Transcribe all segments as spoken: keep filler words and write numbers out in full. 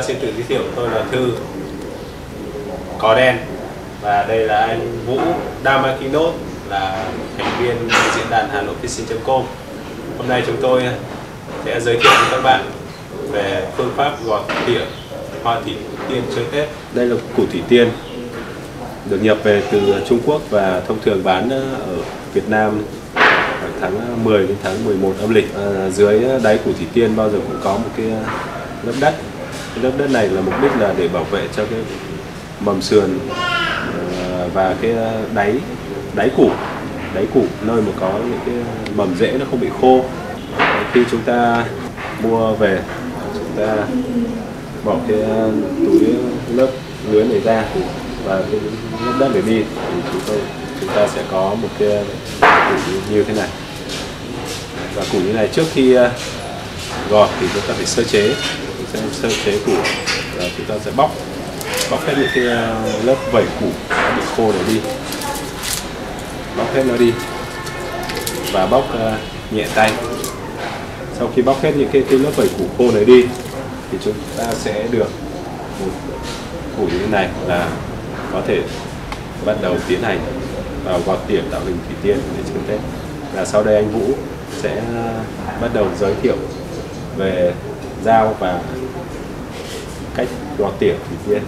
xin tự giới thiệu, tôi là Thư Có Đen và đây là anh Vũ Damakinot, là thành viên diễn đàn Hà Nội Fishing chấm com. Hôm nay chúng tôi sẽ giới thiệu với các bạn về phương pháp gọt tỉa hoa thủy tiên chơi Tết. Đây là củ thủy tiên được nhập về từ Trung Quốc và thông thường bán ở Việt Nam khoảng tháng mười đến tháng mười một âm lịch. À, dưới đáy củ thủy tiên bao giờ cũng có một cái lớp đất. Cái lớp đất này là mục đích là để bảo vệ cho cái mầm sườn và cái đáy đáy củ đáy củ nơi mà có những cái mầm rễ nó không bị khô. Khi chúng ta mua về, chúng ta bỏ cái túi lớp lưới này ra và cái lớp đất để đi, thì chúng tôi chúng ta sẽ có một cái củ như thế này. Và củ như này trước khi gọt thì chúng ta phải sơ chế, sẽ sơ chế củ và chúng ta sẽ bóc bóc hết những cái lớp vảy củ đã bị khô này đi, bóc hết nó đi và bóc uh, nhẹ tay. Sau khi bóc hết những cái, cái lớp vảy củ khô này đi thì chúng ta sẽ được một củ như thế này là có thể bắt đầu tiến hành vào gọt tỉa tạo hình thủy tiên để chơi Tết. Và sau đây anh Vũ sẽ bắt đầu giới thiệu về dao và cách gọt tỉa thủy tiên.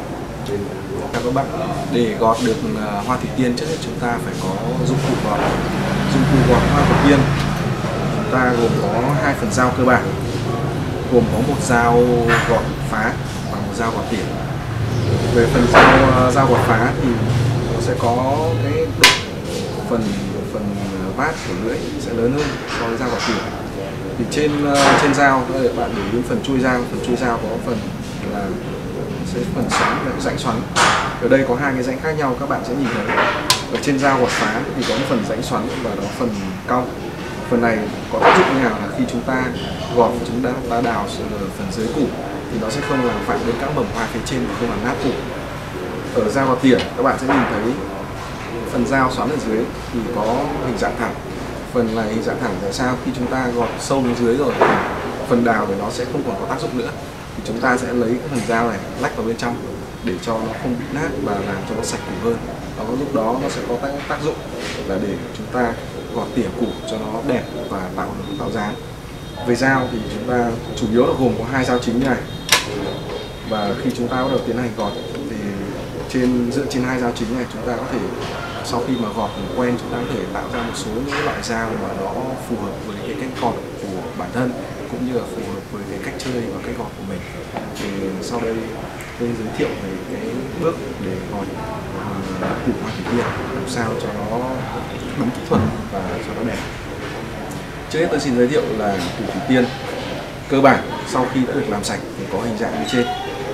Các bạn, để gọt được hoa thủy tiên trước hết chúng ta phải có dụng cụ gọt. Dụng cụ gọt hoa thủy tiên chúng ta gồm có hai phần dao cơ bản, gồm có một dao gọt phá và một dao gọt tỉa. Về phần dao dao gọt phá thì nó sẽ có cái độ phần phần vát của lưỡi sẽ lớn hơn so với dao gọt tỉa. Thì trên trên dao bạn để đến phần chui dao, phần chui dao có phần là sẽ phần xoắn, rãnh xoắn. Ở đây có hai cái rãnh khác nhau, các bạn sẽ nhìn thấy. Ở trên dao gọt phá thì có một phần rãnh xoắn và đó phần cong. Phần này có tác dụng như nào là khi chúng ta gọt, chúng ta, ta đào ở phần dưới củ thì nó sẽ không làm phản đến các mầm hoa phía trên và không làm nát củ. Ở dao gọt tỉa các bạn sẽ nhìn thấy phần dao xoắn ở dưới thì có hình dạng thẳng. Phần này hình dạng thẳng tại sao? Khi chúng ta gọt sâu đến dưới rồi, phần đào thì nó sẽ không còn có tác dụng nữa. Thì chúng ta sẽ lấy cái phần dao này lách vào bên trong để cho nó không bị nát và làm cho nó sạch củ hơn. Đó, lúc đó nó sẽ có tác, tác dụng là để chúng ta gọt tỉa củ cho nó đẹp và tạo tạo dáng. Về dao thì chúng ta chủ yếu là gồm có hai dao chính như này. Và khi chúng ta bắt đầu tiến hành gọt thì trên dựa trên hai dao chính này chúng ta có thể, sau khi mà gọt quen, chúng ta có thể tạo ra một số những loại dao mà nó phù hợp với cái cách gọt của bản thân cũng như là phù hợp với cái cách chơi và cách gọt của mình. Thì sau đây tôi giới thiệu về cái bước để gọt củ hoa thủy tiên làm sao cho nó đúng kỹ thuật và cho nó đẹp. Trước hết tôi xin giới thiệu là củ thủy tiên cơ bản sau khi đã được làm sạch thì có hình dạng như trên.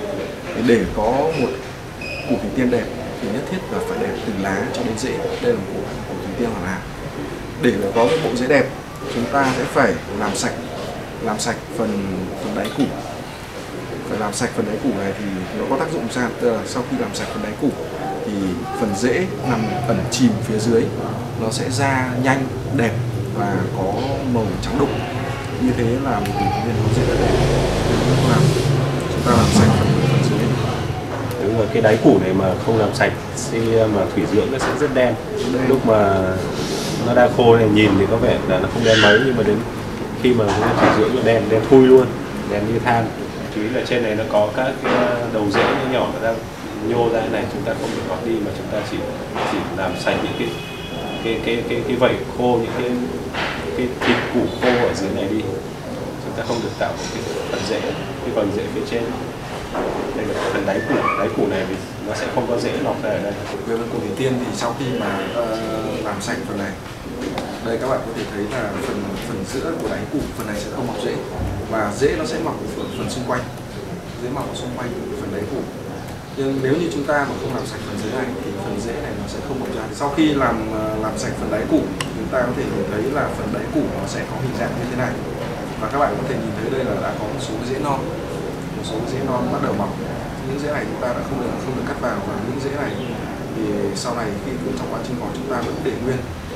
Để có một củ thủy tiên đẹp thì nhất thiết là phải đẹp từ lá cho đến rễ. Đây là một củ, củ thủy tiên hoàn hảo. Để có cái bộ rễ đẹp, chúng ta sẽ phải làm sạch làm sạch phần phần đáy củ. Phải làm sạch phần đáy củ này thì nó có tác dụng sao? Tức là sau khi làm sạch phần đáy củ thì phần rễ nằm ẩn chìm phía dưới nó sẽ ra nhanh, đẹp và có màu trắng đục. Như thế là một củ thủy tiên nó sẽ đẹp. Làm chúng ta làm sạch phần, phần dưới. Đúng rồi, cái đáy củ này mà không làm sạch thì mà thủy dưỡng nó sẽ rất đen. Đen. Lúc mà nó đang khô này nhìn thì có vẻ là nó không đen mấy, nhưng mà đến khi mà nó thủy dưỡng nó đen đen thui luôn, đen như than. Chú ý là trên này nó có các cái đầu rễ nhỏ nhỏ nó đang nhô ra này, chúng ta không được gọt đi mà chúng ta chỉ chỉ làm sạch những cái cái cái cái cái vảy khô, những cái cái thịt củ khô ở dưới này đi. Chúng ta không được tạo một cái phần rễ, cái phần rễ phía trên. Đây là phần đáy củ, đáy củ này thì nó sẽ không có rễ mọc ra ở đây. Về phần củ thủy tiên thì sau khi mà uh, làm sạch phần này, đây các bạn có thể thấy là phần phần giữa của đáy củ, phần này sẽ không mọc rễ và rễ nó sẽ mọc ở phần xung quanh, rễ mọc ở xung quanh phần đáy củ. Nhưng nếu như chúng ta mà không làm sạch phần dưới này thì phần rễ này nó sẽ không mọc ra. Sau khi làm làm sạch phần đáy củ, chúng ta có thể nhìn thấy là phần đáy củ nó sẽ có hình dạng như thế này. Và các bạn có thể nhìn thấy đây là đã có một số rễ non, một số rễ non bắt đầu mọc. Những rễ này chúng ta đã không được không được cắt vào, và những rễ này thì sau này khi trong quá trình gọt chúng ta vẫn để nguyên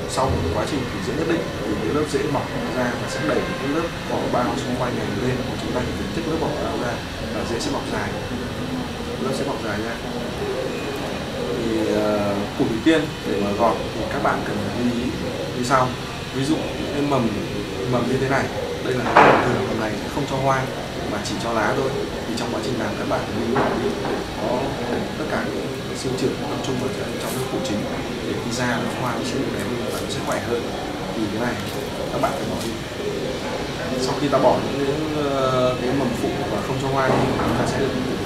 sau một quá trình thủy dưỡng nhất định thì cái lớp rễ mọc ra và sẽ đẩy cái lớp vỏ bao xung quanh này lên, và chúng ta chỉ cần tích lớp vỏ bao ra và rễ sẽ mọc dài, lớp sẽ mọc dài ra. Thì uh, củ thủy tiên để mà gọt thì các bạn cần lưu ý như sau. Ví dụ cái mầm mầm như thế này, đây là mầm thường, mầm này sẽ không cho hoa mà chỉ cho lá thôi. Thì trong quá trình làm các bạn lưu ý để có tất cả những sinh trưởng tập trung vào trong cái củ chính, để khi ra nó hoa nó sẽ đẹp hơn và nó sẽ khỏe hơn. Thì cái này các bạn phải bỏ đi. Sau khi ta bỏ những cái, cái mầm phụ và không cho hoa đi, chúng ta sẽ được